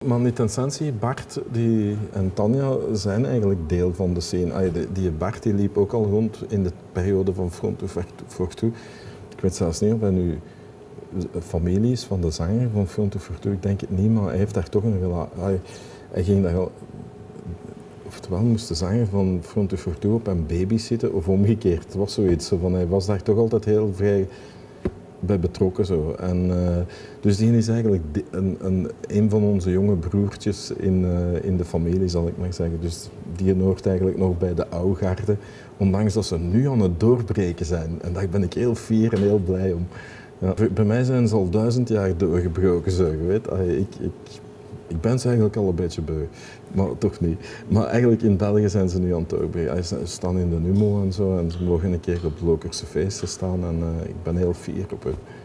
Maar in essentie, Bart en Tanja zijn eigenlijk deel van de scène. Die Bart die liep ook al rond in de periode van Front de Fortune. Ik weet zelfs niet of hij nu familie is van de zanger van Front de Fortune. Ik denk het niet, maar hij heeft daar toch een relatie. Hij ging daar al... Oftewel moest de zanger van Front de Fortune op hem babysitten of omgekeerd. Het was zoiets. Hij was daar toch altijd heel vrij bij betrokken. Zo. En, dus die is eigenlijk een van onze jonge broertjes in de familie, zal ik maar zeggen. Dus die hoort eigenlijk nog bij de oude garde, ondanks dat ze nu aan het doorbreken zijn. En daar ben ik heel fier en heel blij om. Ja, bij mij zijn ze al 1000 jaar doorgebroken, zo, je weet. Ik ben ze eigenlijk al een beetje beu, maar toch niet. Maar eigenlijk in België zijn ze nu aan het doorbreken. Ze staan in de Numo en zo en ze mogen een keer op de Lokerse feesten staan en ik ben heel fier op hen.